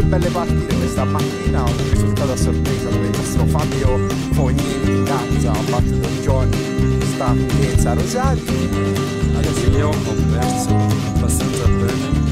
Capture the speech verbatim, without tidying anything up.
belle partite questa mattina, un risultato a sorpresa dove il nostro Fabio Fognini Gazza ha battuto Johnny Stampezza Rosati. Adesso io ho perso abbastanza bene.